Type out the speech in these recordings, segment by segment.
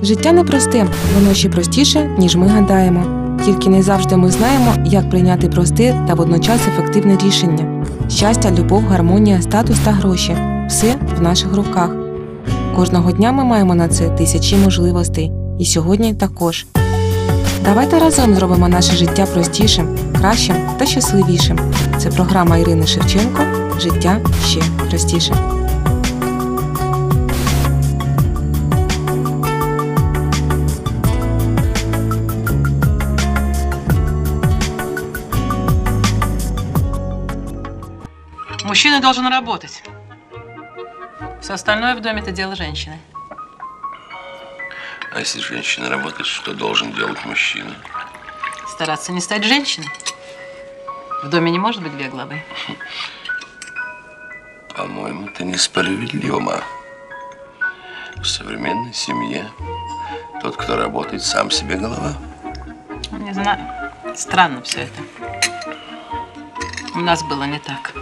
Життя непросте, воно ще простіше, ніж ми гадаємо. Тільки не завжди ми знаємо, як прийняти просте та водночас ефективне рішення. Щастя, любов, гармонія, статус та гроші – все в наших руках. Кожного дня ми маємо на це тисячі можливостей. І сьогодні також. Давайте разом зробимо наше життя простішим, кращим та щасливішим. Це програма Ірини Шевченко «Життя ще простіше». Мужчина должен работать. Все остальное в доме – это дело женщины. А если женщина работает, что должен делать мужчина? Стараться не стать женщиной. В доме не может быть две главы. По-моему, это несправедливо. В современной семье тот, кто работает, сам себе голова. Не знаю. Странно все это. У нас было не так.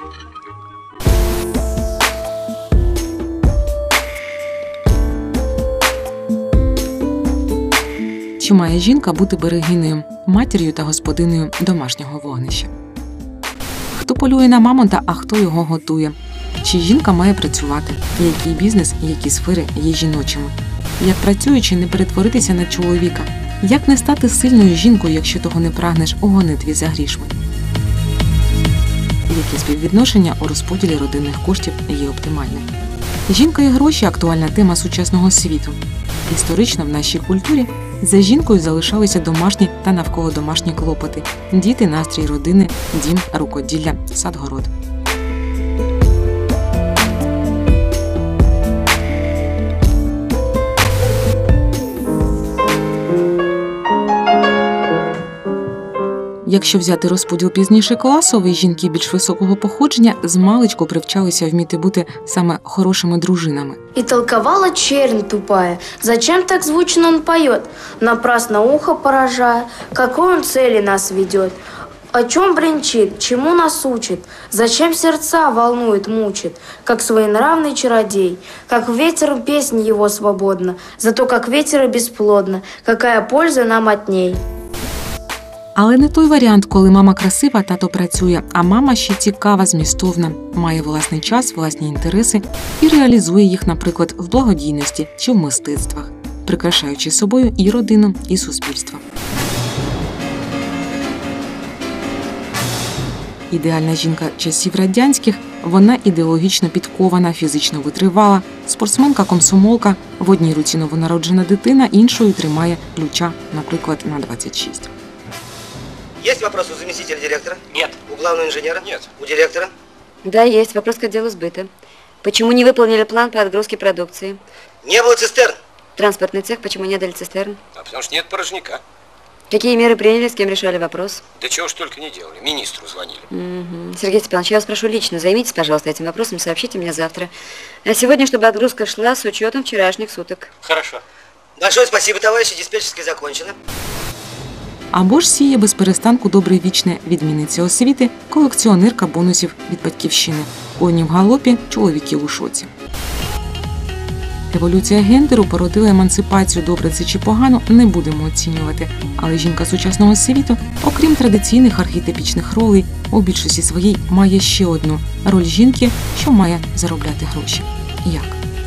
Чи має жінка бути берегинею, матір'ю та господинею домашнього вогнища? Хто полює на мамонта, а хто його готує? Чи жінка має працювати? Який бізнес і які сфери є жіночими? Як працюючи, не перетворитися на чоловіка? Як не стати сильною жінкою, якщо того не прагнеш у гонитві за грішми? Які співвідношення у розподілі родинних коштів є оптимальним? Жінка і гроші – актуальна тема сучасного світу. Історично в нашій культурі за жінкою залишалися домашні та навколо домашні клопоти – діти, настрій родини, дім, рукоділля, сад-город. Якщо взяти розподіл пізніше класовий, жінки більш високого походження змалечку привчалися вміти бути саме хорошими дружинами. И толковала чернь тупая, зачем так звучно он поет, напрасно ухо поражая, какой он цели нас ведет, о чем бренчит, чему нас учит, зачем сердца волнует, мучит, как своенравный чародей, как ветер песнь его свободна, зато как ветер и бесплодна, какая польза нам от ней. Але не той варіант, коли мама красива, тато працює, а мама ще цікава, змістовна, має власний час, власні інтереси і реалізує їх, наприклад, в благодійності чи в мистецтвах, прикрашаючи собою і родину, і суспільство. Ідеальна жінка часів радянських, вона ідеологічно підкована, фізично витривала, спортсменка-комсомолка, в одній руці новонароджена дитина, іншою тримає ключа, наприклад, на 26. Есть вопрос у заместителя директора? Нет. У главного инженера? Нет. У директора? Да, есть. Вопрос к отделу сбыта. Почему не выполнили план по отгрузке продукции? Не было цистерн. Транспортный цех, почему не дали цистерн? А потому что нет порожняка. Какие меры приняли, с кем решали вопрос? Да чего ж только не делали. Министру звонили. Угу. Сергей Степанович, я вас прошу лично, займитесь, пожалуйста, этим вопросом, сообщите мне завтра. А сегодня, чтобы отгрузка шла с учетом вчерашних суток. Хорошо. Большое спасибо, товарищи. Диспетчерская закончена. Або ж сіє без перестанку добре вічне відмінниця освіти, колекціонерка бонусів від батьківщини. Коні в галопі, чоловіки у шоці. Еволюція гендеру породила емансипацію, добре це чи погано, не будемо оцінювати. Але жінка сучасного світу, окрім традиційних архетипічних ролей, у більшості своїй має ще одну – роль жінки, що має заробляти гроші. Як?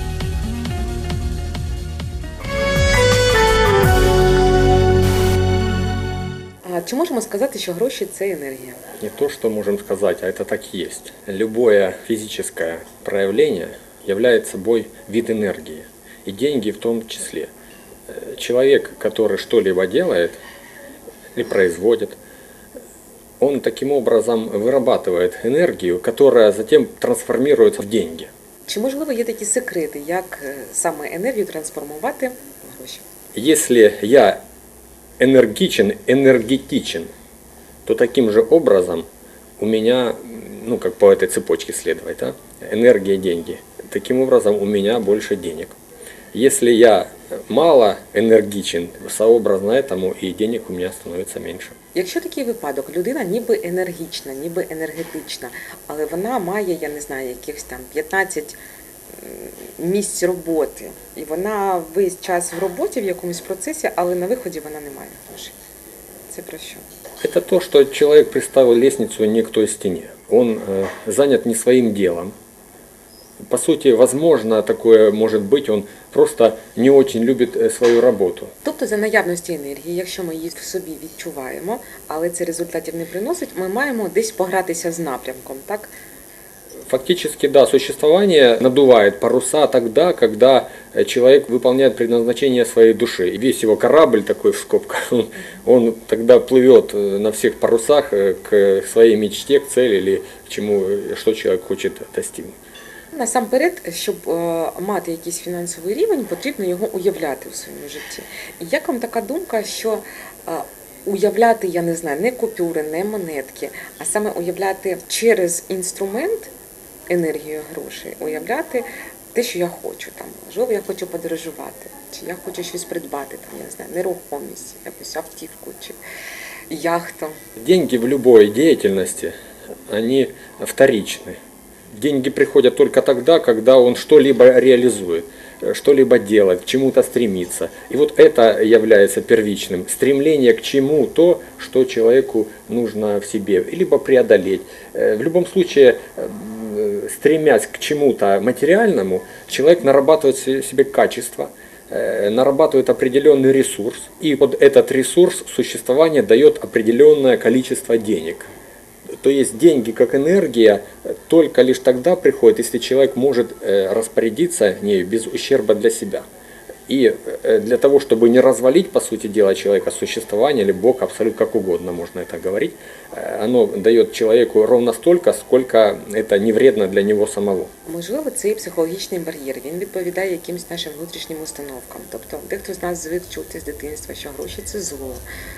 Чи можемо сказати, що гроші – це енергія? Не то, что можем сказать, а это так и есть. Любое физическое проявление является собой вид энергии, и деньги в том числе. Человек, который что-либо делает или производит, он таким образом вырабатывает энергию, которая затем трансформируется в деньги. Чи, можливо, є такі секрети, як саме енергію трансформувати в гроші? Если я энергетичен, то таким же образом у меня, как по этой цепочке следовать, да? Энергия, деньги. Таким образом у меня больше денег. Если я мало энергичен, сообразно этому и денег у меня становится меньше. Якщо такий випадок, людина ніби енергічна, ніби енергетична, але вона має, я не знаю, якихось там 15 місць роботи. І вона весь час в роботі, в якомусь процесі, але на виході вона не має грошей. Це про що? Это то, что человек приставил лестницу не к той стене. Он занят не своим делом. По сути, возможно, такое может быть, он просто не очень любит свою работу. Тобто за наявності енергії, якщо ми її в собі відчуваємо, але це результатів не приносить, ми маємо десь погратися з напрямком, так? Фактически, да, существование надувает паруса тогда, когда человек выполняет предназначение своей души. И весь его корабль такой в скобках, он тогда плывет на всех парусах к своей мечте, к цели или к чему, что человек хочет достигнуть. Насамперед, щоб мати якийсь фінансовий рівень, потрібно його уявляти в своєму житті. І як вам така думка, що уявляти, я не знаю, не купюри, не монетки, а саме уявляти через інструмент енергію грошей, уявляти те, що я хочу, там, можливо, я хочу подорожувати, чи я хочу щось придбати, там, я не знаю, нерухомість, якусь автівку, чи яхту. Деньги в любой деятельности, они вторичны. Деньги приходят только тогда, когда он что-либо реализует, что-либо делает, к чему-то стремится. И вот это является первичным. Стремление к чему-то, что человеку нужно в себе, либо преодолеть. В любом случае, стремясь к чему-то материальному, человек нарабатывает в себе качество, нарабатывает определенный ресурс. И под этот ресурс существования дает определенное количество денег. То есть деньги как энергия только лишь тогда приходят, если человек может распорядиться нею без ущерба для себя. И для того, чтобы не развалить, по сути дела, человека существование, или Бог, абсолютно как угодно можно это говорить, оно дает человеку ровно столько, сколько это не вредно для него самого. Можливо, цей психологічний бар'єр, він відповідає якимось нашим внутрішнім установкам. Тобто дехто з нас звик чути з дитинства, що гроші – це зло,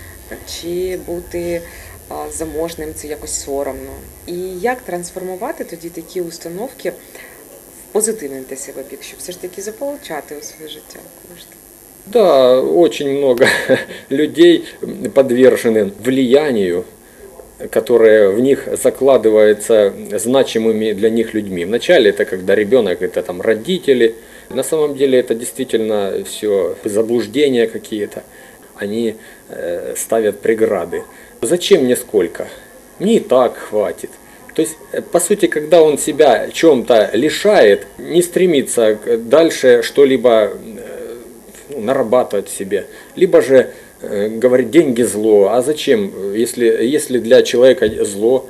чи бути заможним – це якось соромно. І як трансформувати тоді такі установки в позитивний для себе бік, щоб все ж таки заполучати у своє життя кошти? Да, очень много людей подвержены влиянию, которое в них закладывается значимыми для них людьми. Вначале это когда ребенок, это там родители. На самом деле это действительно все заблуждения какие-то. Они ставят преграды. Зачем мне сколько? Мне и так хватит. То есть, по сути, когда он себя чем-то лишает, не стремится дальше что-либо нарабатывать в себе. Либо же говорит, деньги зло. А зачем? Если для человека зло,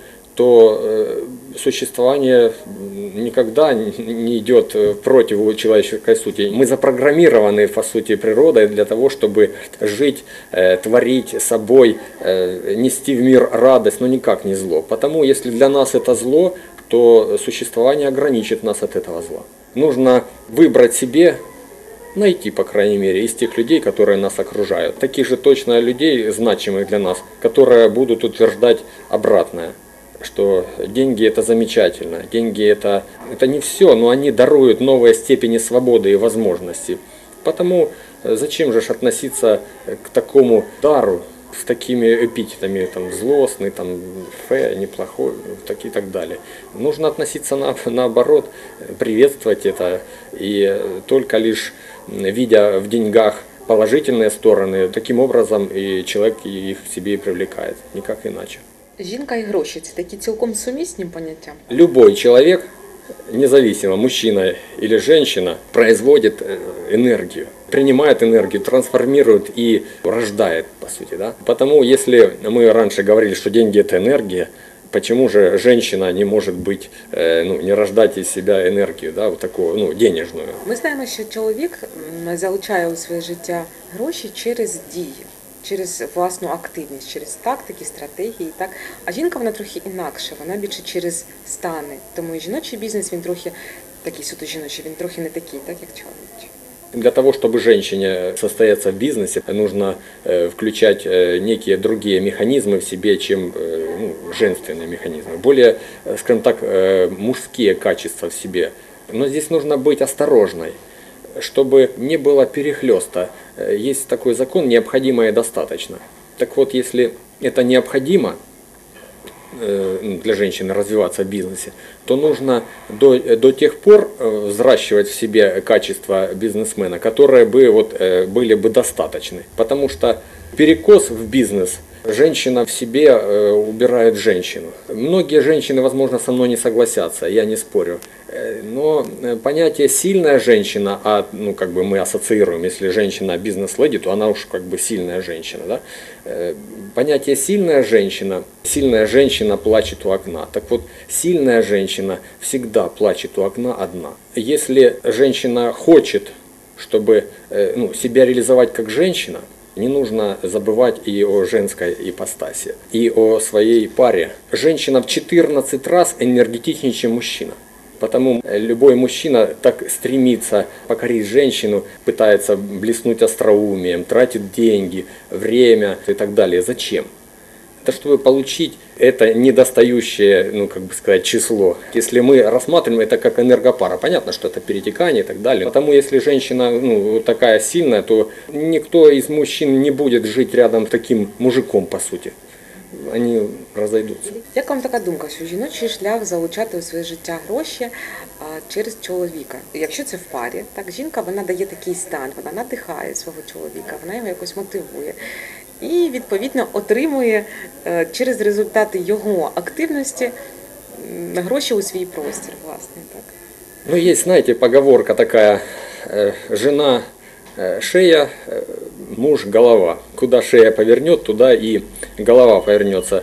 то существование никогда не идет против человеческой сути. Мы запрограммированы, по сути, природой для того, чтобы жить, творить собой, нести в мир радость, но никак не зло. Потому если для нас это зло, то существование ограничит нас от этого зла. Нужно выбрать себе, найти, по крайней мере, из тех людей, которые нас окружают. Таких же точно людей, значимых для нас, которые будут утверждать обратное. Что деньги это замечательно, деньги это не все, но они даруют новые степени свободы и возможностей. Потому зачем же относиться к такому дару с такими эпитетами, там, злостный, там, неплохой, так и так далее. Нужно относиться наоборот, приветствовать это, и только лишь видя в деньгах положительные стороны, таким образом и человек их к себе и привлекает, никак иначе. Жінка і гроші – це такі цілком сумісні поняття? Любой человек, независимо, мужчина или женщина, производит энергию, принимает энергию, трансформирует и рождает, по сути. Да? Потому если мы раньше говорили, что деньги – это энергия, почему же женщина не может быть, не рождать из себя энергию, да, вот такую, денежную? Ми знаємо, що чоловік залучає у своє життя гроші через дії. Через власну активність, через тактики, стратегії, так. А жінка, вона трохи інакше, вона більше через стани. Тому і жіночий бізнес, він трохи такий суто жіночий, він трохи не такий, так, як чоловічий. Для того, чтобы женщине состояться в бизнесе, нужно включать некие другие механизмы в себе, чем женственные механизмы. Более, скажем так, мужские качества в себе. Но здесь нужно быть осторожной, чтобы не было перехлёста. Есть такой закон: необходимое достаточно. Так вот, если это необходимо, для женщины развиваться в бизнесе, то нужно до тех пор взращивать в себе качества бизнесмена, которые бы были бы достаточны. Потому что перекос в бизнес женщина в себе убирает женщину. Многие женщины, возможно, со мной не согласятся, я не спорю. Но понятие «сильная женщина», мы ассоциируем, если женщина бизнес-леди, то она уж сильная женщина. Да? Понятие «сильная женщина плачет у окна». Так вот, сильная женщина всегда плачет у окна одна. Если женщина хочет, чтобы себя реализовать как женщина, не нужно забывать и о женской ипостаси, и о своей паре. Женщина в 14 раз энергетичнее, чем мужчина. Потому любой мужчина так стремится покорить женщину, пытается блеснуть остроумием, тратит деньги, время и так далее. Зачем? Это чтобы получить это недостающее, число. Если мы рассматриваем это как энергопара, понятно, что это перетекание и так далее. Потому если женщина такая сильная, то никто из мужчин не будет жить рядом с таким мужиком, по сути. Вони розійдуться. Як вам така думка, що жіночий шлях залучати у своє життя гроші через чоловіка? Якщо це в парі, так жінка вона дає такий стан, вона надихає свого чоловіка, вона його якось мотивує. І, відповідно, отримує через результати його активності гроші у свій простір, власне. Так. Есть, знаете, поговорка такая, жена шея, муж голова. Куда шея повернет, туда и голова повернется.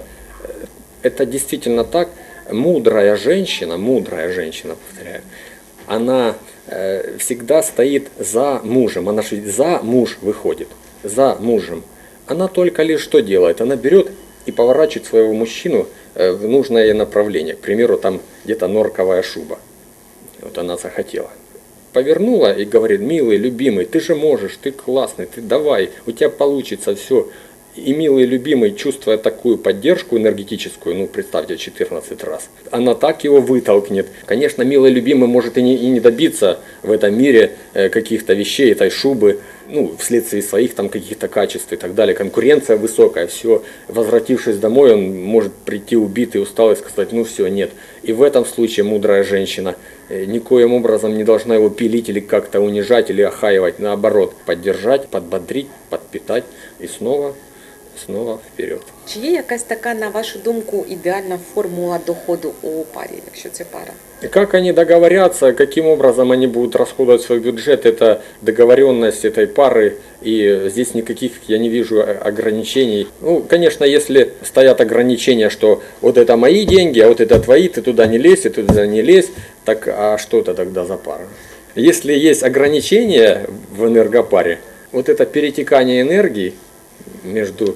Это действительно так. Мудрая женщина, повторяю, она всегда стоит за мужем. Она же за муж выходит, за мужем. Она только лишь что делает? Она берет и поворачивает своего мужчину в нужное ей направление. К примеру, там где-то норковая шуба. Вот она захотела. Повернула и говорит: милый, любимый, ты же можешь, ты классный, ты давай, у тебя получится все. И милый, любимый, чувствуя такую поддержку энергетическую, представьте, 14 раз, она так его вытолкнет. Конечно, милый, любимый может и не добиться в этом мире каких-то вещей, этой шубы, вследствие своих там каких-то качеств и так далее. Конкуренция высокая, все. Возвратившись домой, он может прийти убитый, усталый, сказать: все, нет. И в этом случае мудрая женщина никоим образом не должна его пилить или как-то унижать или охаивать. Наоборот, поддержать, подбодрить, подпитать и снова вперед. Чи є якась така, на вашу думку, ідеальна формула доходу у парі, якщо це пара? Как они договорятся, каким образом они будут расходовать свой бюджет, это договоренность этой пары, и здесь никаких я не вижу ограничений. Конечно, если стоят ограничения, что вот это мои деньги, а вот это твои, ты туда не лезь, и ты туда не лезь, так а что это тогда за пара? Если есть ограничения в энергопаре, вот это перетекание энергии между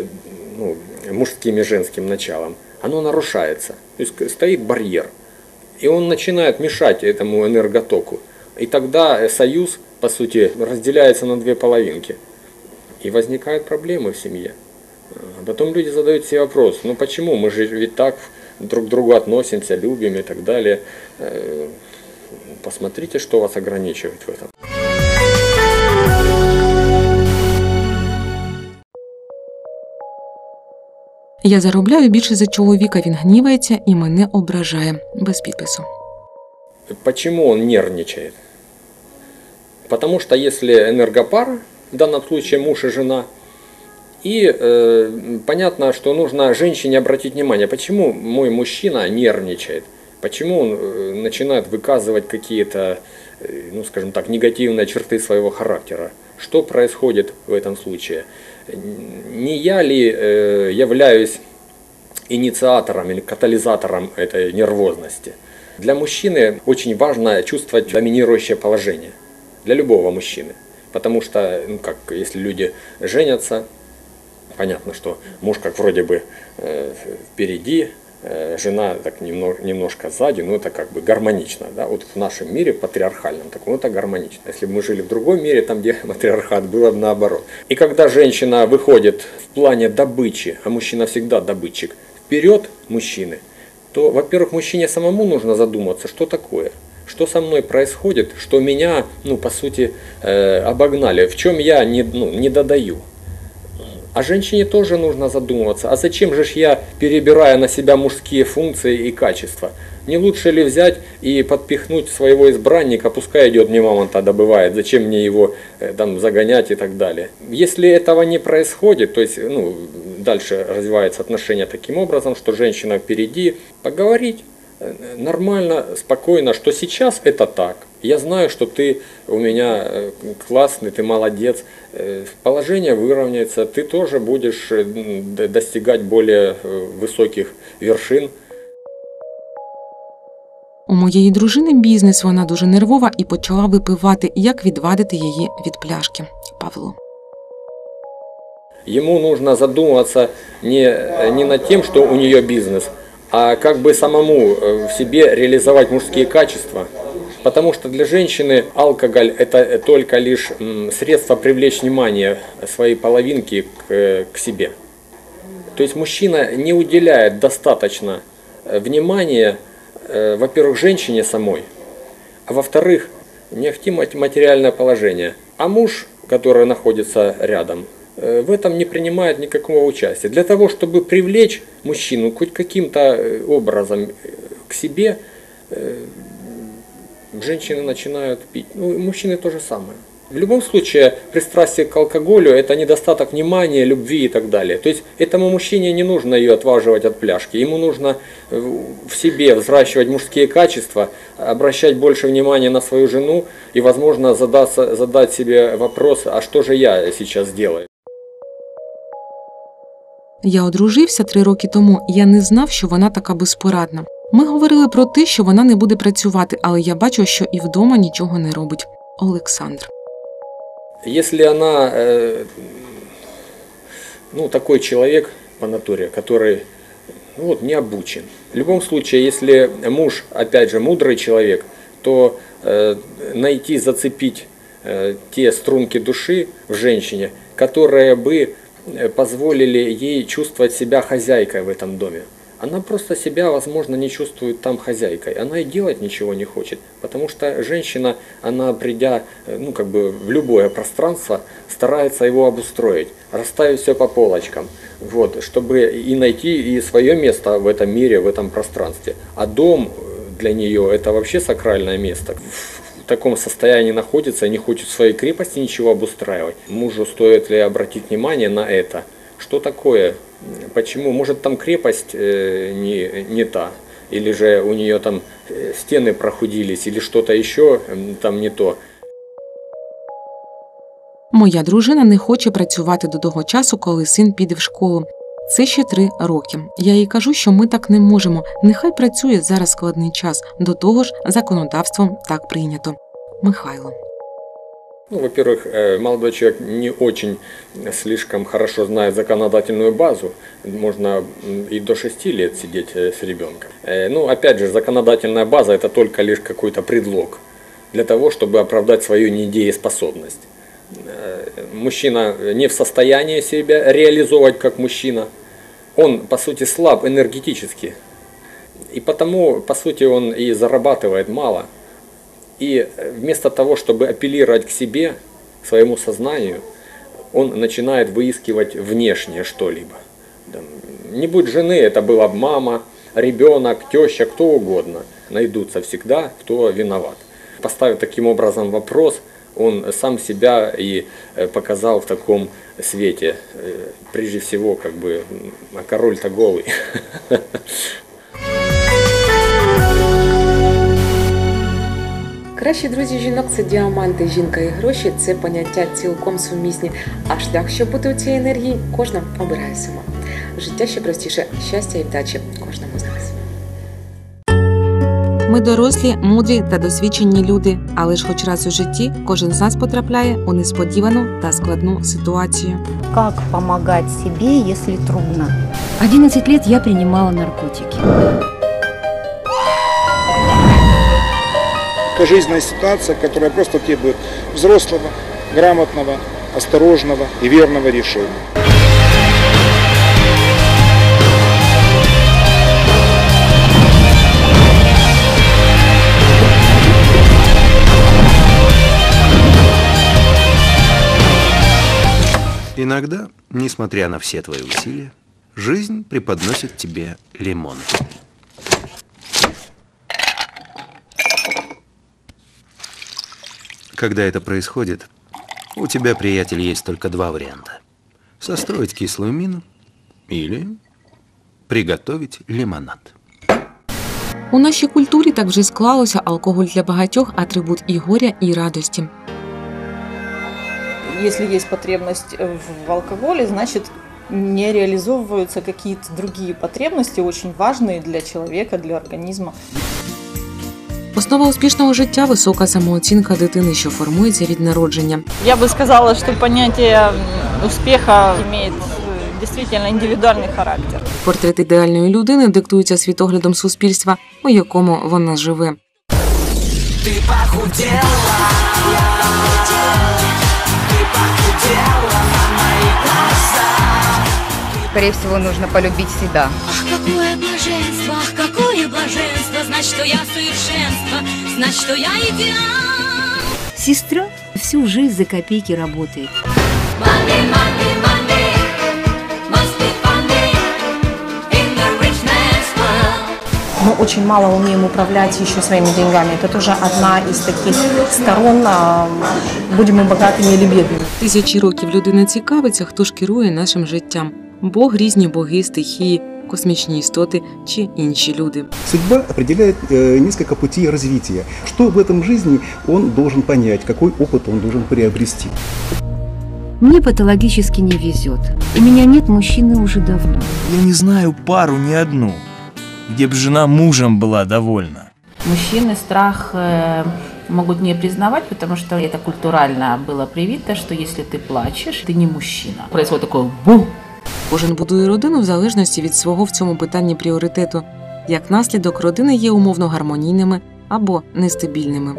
мужским и женским началом, оно нарушается. То есть стоит барьер. И он начинает мешать этому энерготоку. И тогда союз, по сути, разделяется на две половинки. И возникают проблемы в семье. А потом люди задают себе вопрос: почему? Мы же ведь так друг к другу относимся, любим и так далее. Посмотрите, что вас ограничивает в этом. Я заробляю більше за чоловіка, він гнівається і мене ображає. Без підпису. Почему он нервничает? Потому что если энергопара, в данном случае муж и жена, и понятно, что нужно женщине обратить внимание, почему мой мужчина нервничает, почему он начинает выказывать какие-то, скажем так, негативные черты своего характера. Что происходит в этом случае? Не я ли являюсь инициатором или катализатором этой нервозности? Для мужчины очень важно чувствовать доминирующее положение. Для любого мужчины. Потому что, если люди женятся, понятно, что муж как вроде бы впереди, жена так немножко сзади, это гармонично. Да? Вот в нашем мире патриархальном, это гармонично. Если бы мы жили в другом мире, там где матриархат, было бы наоборот. И когда женщина выходит в плане добычи, а мужчина всегда добытчик, вперед мужчины, то, во-первых, мужчине самому нужно задуматься, что такое, что со мной происходит, что меня, по сути, обогнали, в чем я не додаю. А женщине тоже нужно задумываться, а зачем же я перебираю на себя мужские функции и качества? Не лучше ли взять и подпихнуть своего избранника, пускай идет, мне мамонта добывает, зачем мне его там загонять и так далее. Если этого не происходит, то есть дальше развиваются отношения таким образом, что женщина впереди, поговорить нормально, спокойно, что сейчас это так. Я знаю, что ты у меня классный, ты молодец, положение выровняется, ты тоже будешь достигать более высоких вершин. У моєї дружини бізнес, вона дуже нервова і почала випивати, як відвадити її від пляшки. Павло. Ему нужно задумываться не над тем, что у нее бизнес, а как бы самому в себе реализовать мужские качества. Потому что для женщины алкоголь – это только лишь средство привлечь внимание своей половинки к себе. То есть мужчина не уделяет достаточно внимания, во-первых, женщине самой, а во-вторых, не ахти материальное положение. А муж, который находится рядом, в этом не принимает никакого участия. Для того, чтобы привлечь мужчину хоть каким-то образом к себе, женщины начинают пить. Мужчины то же самое. В любом случае, пристрастие к алкоголю – это недостаток внимания, любви и так далее. То есть, этому мужчине не нужно ее отваживать от пляшки. Ему нужно в себе взращивать мужские качества, обращать больше внимания на свою жену и, возможно, задать себе вопрос, а что же я сейчас делаю? Я одружився 3 роки тому, і я не знав, що вона така безпорадна. Ми говорили про те, що вона не буде працювати, але я бачу, що і вдома нічого не робить. Олександр. Если она, такой человек по натуре, который не обучен. В любом случае, если муж, опять же, мудрый человек, то найти, зацепить те струнки души в женщине, которые бы позволили ей чувствовать себя хозяйкой в этом доме. Она просто себя, возможно, не чувствует там хозяйкой. Она и делать ничего не хочет. Потому что женщина, она придя в любое пространство, старается его обустроить, расставить все по полочкам. Чтобы и найти и свое место в этом мире, в этом пространстве. А дом для нее это вообще сакральное место. В таком состоянии находится и не хочет в своей крепости ничего обустраивать. Мужу стоит ли обратить внимание на это? Что такое? Почему? Может, там крепость не та, или же у нее там стены прохудились, или что-то еще там не то. Моя дружина не хоче працювати до того часу, коли син піде в школу. Це ще 3 роки. Я їй кажу, що ми так не можемо. Нехай працює, зараз складний час. До того ж, законодавством так прийнято. Михайло. Во-первых, молодой человек не очень слишком хорошо знает законодательную базу. Можно и до 6 лет сидеть с ребенком. Опять же, законодательная база – это только лишь какой-то предлог для того, чтобы оправдать свою недееспособность. Мужчина не в состоянии себя реализовывать как мужчина. Он, по сути, слаб энергетически. И потому, по сути, он и зарабатывает мало. И вместо того, чтобы апеллировать к себе, к своему сознанию, он начинает выискивать внешнее что-либо. Не будь жены, это была бы мама, ребенок, теща, кто угодно. Найдутся всегда, кто виноват. Поставив таким образом вопрос, он сам себя и показал в таком свете. Прежде всего, а король-то голый. Кращі друзі жінок – це діаманти, жінка і гроші – це поняття цілком сумісні. А шлях, щоб бути у цій енергії, кожна обирає сама. Життя ще простіше, щастя і вдачі кожному з нас. Ми дорослі, мудрі та досвідчені люди, але ж хоч раз у житті кожен з нас потрапляє у несподівану та складну ситуацію. Как помогать себе, если трудно? 11 лет я принимала наркотики. Это жизненная ситуация, которая просто требует взрослого, грамотного, осторожного и верного решения. Иногда, несмотря на все твои усилия, жизнь преподносит тебе лимон. Когда это происходит, у тебя, приятель, есть только два варианта. Состроить кислую мину или приготовить лимонад. У нашій культурі так вже склалося, алкоголь для багатьох – атрибут і горя, і радості. Если есть потребность в алкоголе, значит, не реализовываются какие-то другие потребности, очень важные для человека, для организма. Основа успішного життя – висока самооцінка дитини, що формується від народження. Я бы сказала, что понятие успеха имеет действительно индивидуальный характер. Портрет ідеальної людини диктується світоглядом суспільства, у якому вона живе. Ти похудела, ты похудела на моих глазах. Скорее всего, нужно полюбить себя. Ах, какое блаженство, ах, какое блаженство, знать, что я совершенство, знать, что я идеал. Сестра всю жизнь за копейки работает. Money, money, money, must be funny in the rich man's world. Мы очень мало умеем управлять еще своими деньгами. Это тоже одна из таких сторон, будем мы богатыми или бедными. Тисячі років людина цікавиться, хто ж керує нашим життям. Бог, різні боги, стихії, космічні істоти чи інші люди. Судьба определяет несколько путей развития. Что в этом жизни он должен понять, какой опыт он должен приобрести. Мне патологически не везет. У меня нет мужчины уже давно. Я не знаю пару ни одну, где бы жена мужем была довольна. Мужчины страх могут не признавать, потому что это культурально было привито, что если ты плачешь, ты не мужчина. Происходит такое бум. Кожен будує родину в залежності від свого в цьому питанні пріоритету. Як наслідок, родини є умовно гармонійними або нестабільними.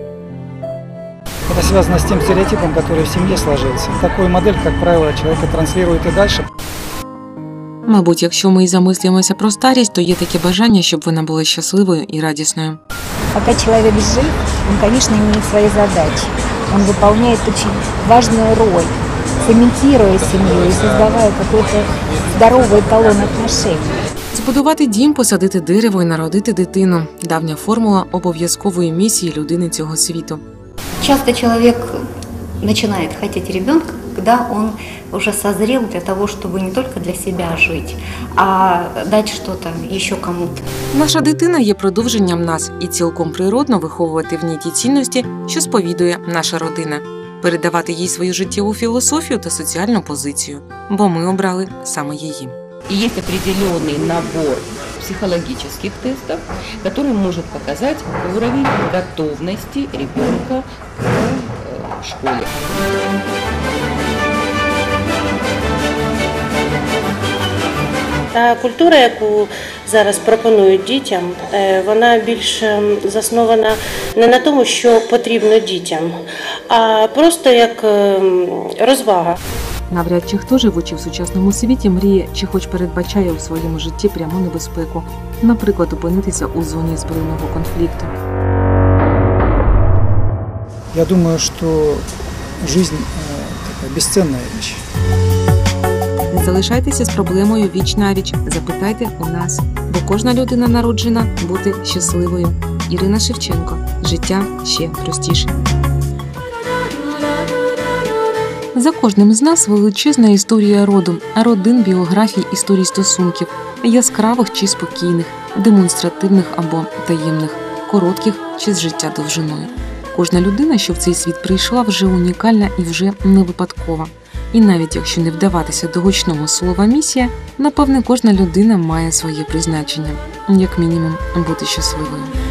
Это связано с тем стереотипом, который в семье сложился. Такую модель, как правило, человек и транслирует и дальше. Мабуть, якщо ми і замислюємося про старість, то є таке бажання, щоб вона була щасливою і радісною. Пока человек жив, он, конечно, имеет свои задачи. Он выполняет очень важную роль, цементируя семью и создавая какой-то здоровый эталон отношений. Збудувати дім, посадити дерево і народити дитину – давня формула обов'язкової місії людини цього світу. Часто человек начинает хотеть ребенка, когда он уже созрел для того, чтобы не только для себя жить, а дать что-то еще кому-то. Наша дитина є продовженням нас, і цілком природно виховувати в ній ті цінності, що сповідує наша родина. Передавати їй свою життєву філософію та соціальну позицію, бо ми обрали саме її. И есть определенный набор психологических тестов, который может показать уровень готовности ребенка к школе. Та культура, яку зараз пропонують дітям, вона більш заснована не на тому, що потрібно дітям, а просто як розвага. Навряд чи хто, живучи в сучасному світі, мріє чи хоч передбачає у своєму житті пряму небезпеку, наприклад, опинитися у зоні збройного конфлікту. Я думаю, что жизнь такая бесценная вещь. Не залишайтеся з проблемою віч-навіч, запитайте у нас, бо кожна людина народжена бути щасливою. Ірина Шевченко. Життя ще простіше. За кожним з нас величезна історія роду, родин, біографій, історій стосунків, яскравих чи спокійних, демонстративних або таємних, коротких чи з життя довжиною. Кожна людина, що в цей світ прийшла, вже унікальна і вже не випадкова. І навіть якщо не вдаватися до гучного слова «місія», напевне, кожна людина має своє призначення, як мінімум, бути щасливою.